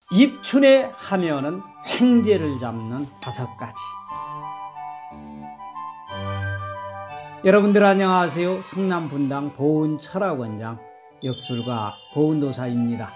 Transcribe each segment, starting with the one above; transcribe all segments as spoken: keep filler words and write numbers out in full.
입춘에 하면은 횡재를 잡는 다섯 가지. 여러분들 안녕하세요. 성남분당 보은철학원장 역술가 보은도사입니다.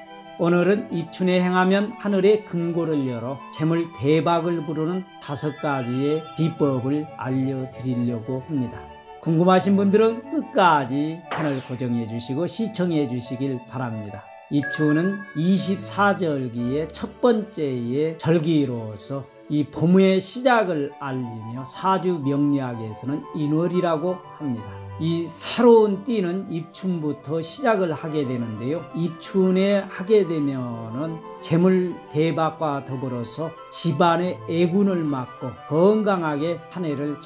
오늘은 입춘에 행하면 하늘의 금고를 열어 재물 대박을 부르는 다섯 가지의 비법을 알려드리려고 합니다. 궁금하신 분들은 끝까지 채널 고정해 주시고 시청해 주시길 바랍니다. 입춘은 이십사 절기의 첫 번째의 절기로서 이 봄의 시작을 알리며 사주 명리학에서는 인월이라고 합니다. 이 새로운 띠는 입춘부터 시작을 하게 되는데요. 입춘에 하게 되면은 재물 대박과 더불어서 집안의 애군을 막고 건강하게 한 해를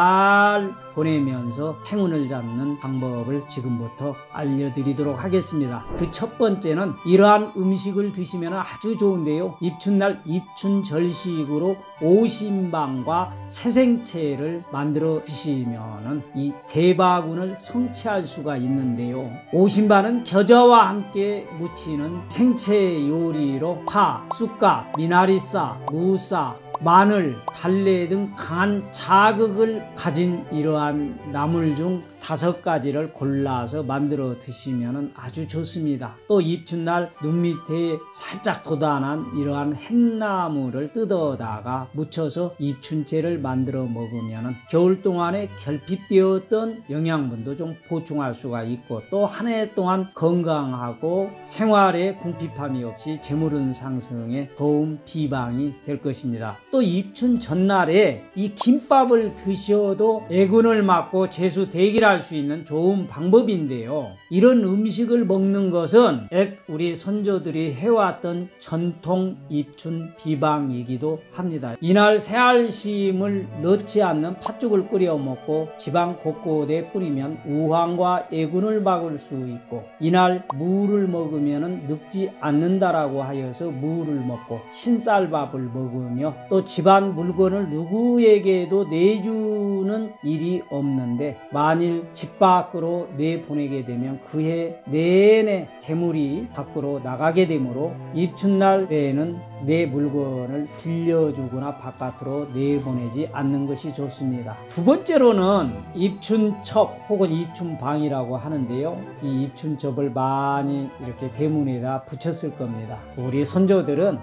잘 보내면서 행운을 잡는 방법을 지금부터 알려드리도록 하겠습니다. 그 첫 번째는 이러한 음식을 드시면 아주 좋은데요. 입춘날 입춘절식으로 오신방과 새생채를 만들어 드시면 이 대박운을 성취할 수가 있는데요. 오신방은 겨자와 함께 무치는 생채 요리로 파, 쑥갓, 미나리싸, 무싸, 마늘, 달래 등 강한 자극을 가진 이러한 나물 중 다섯 가지를 골라서 만들어 드시면 아주 좋습니다. 또 입춘날 눈 밑에 살짝 돋아난 이러한 햇나무를 뜯어다가 묻혀서 입춘채를 만들어 먹으면 겨울 동안에 결핍되었던 영양분도 좀 보충할 수가 있고 또 한 해 동안 건강하고 생활에 궁핍함이 없이 재물운 상승에 좋은 비방이 될 것입니다. 또 입춘 전날에 이 김밥을 드셔도 애군을 막고 재수대기를 할 수 있는 좋은 방법인데요. 이런 음식을 먹는 것은 옛 우리 선조들이 해왔던 전통 입춘 비방이기도 합니다. 이날 새알심을 넣지 않는 팥죽을 끓여 먹고 집안 곳곳에 뿌리면 우환과 애군을 막을 수 있고 이날 무를 먹으면 늙지 않는다라고 하여서 무를 먹고 신쌀밥을 먹으며 또 집안 물건을 누구에게도 내주는 일이 없는데 만일 집 밖으로 내보내게 되면 그해 내내 재물이 밖으로 나가게 되므로 입춘날에는 내 물건을 빌려주거나 바깥으로 내보내지 않는 것이 좋습니다. 두 번째로는 입춘첩 혹은 입춘방이라고 하는데요. 이 입춘첩을 많이 이렇게 대문에다 붙였을 겁니다. 우리 선조들은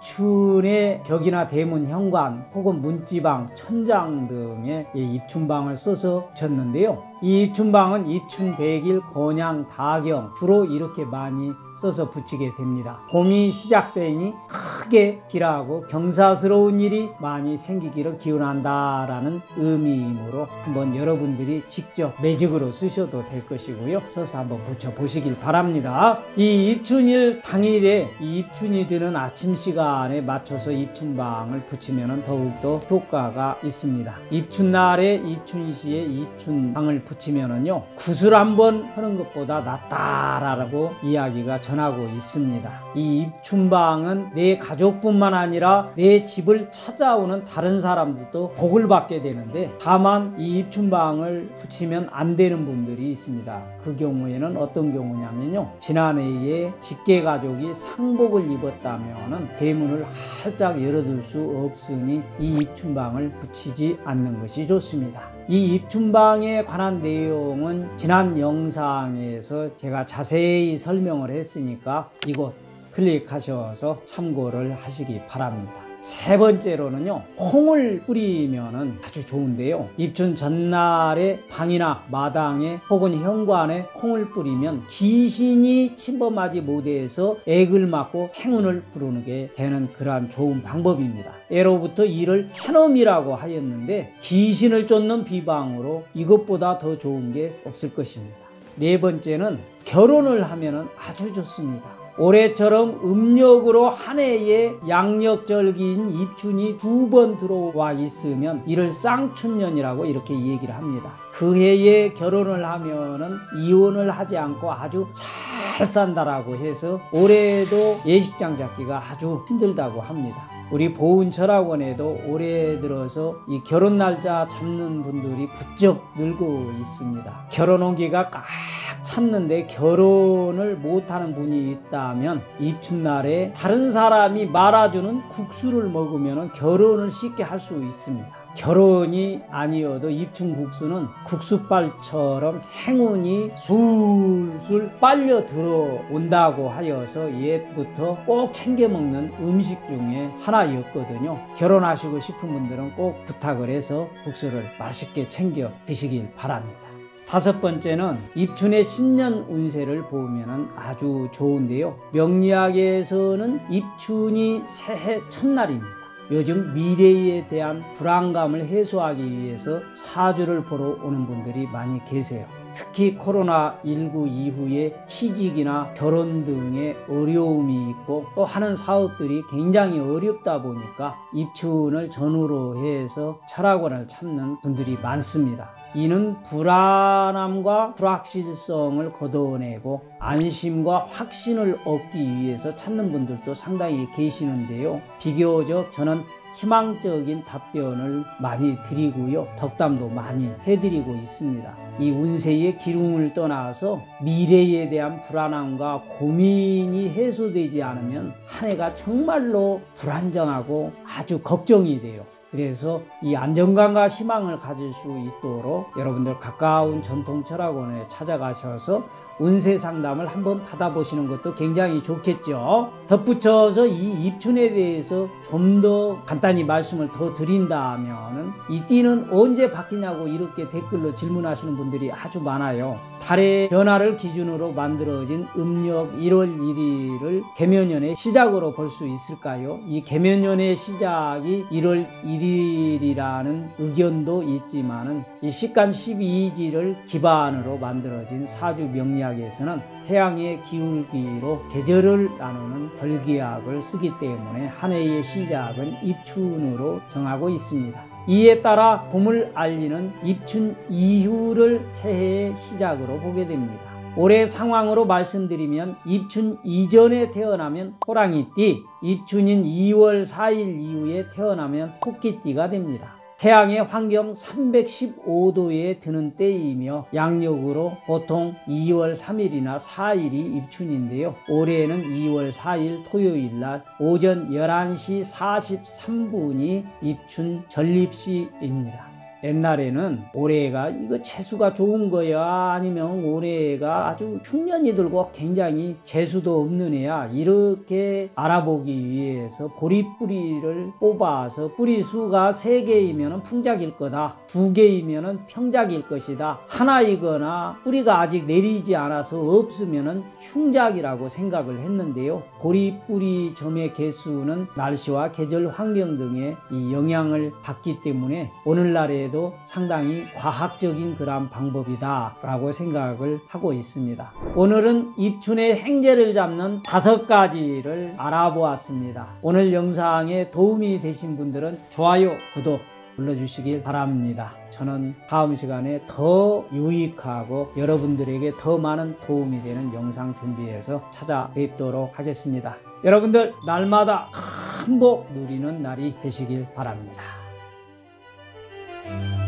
입춘의 벽이나 대문 현관 혹은 문지방, 천장 등에 입춘방을 써서 붙였는데요. 이 입춘방은 입춘백일, 권양, 다경 주로 이렇게 많이 써서 붙이게 됩니다. 봄이 시작되니 크게 길하고 경사스러운 일이 많이 생기기를 기원한다라는 의미이므로 한번 여러분들이 직접 매직으로 쓰셔도 될 것이고요. 써서 한번 붙여보시길 바랍니다. 이 입춘일 당일에 이 입춘이 드는 아침 시간에 맞춰서 입춘방을 붙이면 더욱더 효과가 있습니다. 입춘날에 입춘시에 입춘방을 붙이면은요 구슬 한번 하는 것보다 낫다라고 이야기가 전하고 있습니다. 이 입춘방은 내 가족뿐만 아니라 내 집을 찾아오는 다른 사람들도 복을 받게 되는데 다만 이 입춘방을 붙이면 안 되는 분들이 있습니다. 그 경우에는 어떤 경우냐면요 지난해에 직계가족이 상복을 입었다면 대문을 활짝 열어둘 수 없으니 이 입춘방을 붙이지 않는 것이 좋습니다. 이 입춘방에 관한 내용은 지난 영상에서 제가 자세히 설명을 했으니까 이곳 클릭하셔서 참고를 하시기 바랍니다. 세 번째로는요 콩을 뿌리면 아주 좋은데요. 입춘 전날에 방이나 마당에 혹은 현관에 콩을 뿌리면 귀신이 침범하지 못해서 액을 막고 행운을 부르게 되는 그러한 좋은 방법입니다. 예로부터 이를 한엄이라고 하였는데 귀신을 쫓는 비방으로 이것보다 더 좋은 게 없을 것입니다. 네 번째는 결혼을 하면 아주 좋습니다. 올해처럼 음력으로 한 해에 양력절기인 입춘이 두 번 들어와 있으면 이를 쌍춘년이라고 이렇게 얘기를 합니다. 그 해에 결혼을 하면은 이혼을 하지 않고 아주 잘 산다라고 해서 올해도 예식장 잡기가 아주 힘들다고 합니다. 우리 보은철학원에도 올해 들어서 이 결혼 날짜 잡는 분들이 부쩍 늘고 있습니다. 결혼 온기가 꽉 찾는데 결혼을 못하는 분이 있다면 입춘날에 다른 사람이 말아주는 국수를 먹으면 결혼을 쉽게 할 수 있습니다. 결혼이 아니어도 입춘국수는 국수빨처럼 행운이 술술 빨려 들어온다고 하여서 옛부터 꼭 챙겨 먹는 음식 중에 하나였거든요. 결혼하시고 싶은 분들은 꼭 부탁을 해서 국수를 맛있게 챙겨 드시길 바랍니다. 다섯 번째는 입춘의 신년 운세를 보면 아주 좋은데요. 명리학에서는 입춘이 새해 첫날입니다. 요즘 미래에 대한 불안감을 해소하기 위해서 사주를 보러 오는 분들이 많이 계세요. 특히 코로나 일구 이후에 취직이나 결혼 등의 어려움이 있고 또 하는 사업들이 굉장히 어렵다 보니까 입춘을 전후로 해서 철학원을 찾는 분들이 많습니다. 이는 불안함과 불확실성을 걷어내고 안심과 확신을 얻기 위해서 찾는 분들도 상당히 계시는데요. 비교적 저는 희망적인 답변을 많이 드리고요. 덕담도 많이 해드리고 있습니다. 이 운세의 기름을 떠나서 미래에 대한 불안함과 고민이 해소되지 않으면 한 해가 정말로 불안정하고 아주 걱정이 돼요. 그래서 이 안정감과 희망을 가질 수 있도록 여러분들 가까운 전통철학원에 찾아가셔서 운세 상담을 한번 받아보시는 것도 굉장히 좋겠죠. 덧붙여서 이 입춘에 대해서 좀 더 간단히 말씀을 더 드린다면 이 띠는 언제 바뀌냐고 이렇게 댓글로 질문하시는 분들이 아주 많아요. 달의 변화를 기준으로 만들어진 음력 일월 일일을 계면년의 시작으로 볼 수 있을까요? 이 계면년의 시작이 일월 일일이라는 의견도 있지만은 이 식간 십이지를 기반으로 만들어진 사주 명리학에서는 태양의 기울기로 계절을 나누는 절기학을 쓰기 때문에 한 해의 시작은 입춘으로 정하고 있습니다. 이에 따라 봄을 알리는 입춘 이후를 새해의 시작으로 보게 됩니다. 올해 상황으로 말씀드리면 입춘 이전에 태어나면 호랑이띠, 입춘인 이월 사일 이후에 태어나면 토끼띠가 됩니다. 태양의 환경 삼백십오도에 드는 때이며 양력으로 보통 이월 삼일이나 사일이 입춘인데요. 올해는 이월 사일 토요일날 오전 열한시 사십삼분이 입춘 전립시입니다. 옛날에는 올해가 이거 재수가 좋은 거야 아니면 올해가 아주 흉년이 들고 굉장히 재수도 없는 애야 이렇게 알아보기 위해서 보리뿌리를 뽑아서 뿌리 수가 세 개이면 풍작일 거다, 두 개이면 평작일 것이다, 하나이거나 뿌리가 아직 내리지 않아서 없으면 흉작이라고 생각을 했는데요. 보리뿌리 점의 개수는 날씨와 계절 환경 등의 이 영향을 받기 때문에 오늘날에 도 상당히 과학적인 그런 방법이다 라고 생각을 하고 있습니다. 오늘은 입춘의 행재를 잡는 다섯 가지를 알아보았습니다. 오늘 영상에 도움이 되신 분들은 좋아요, 구독 눌러주시길 바랍니다. 저는 다음 시간에 더 유익하고 여러분들에게 더 많은 도움이 되는 영상 준비해서 찾아뵙도록 하겠습니다. 여러분들 날마다 큰 복 누리는 날이 되시길 바랍니다. Thank you.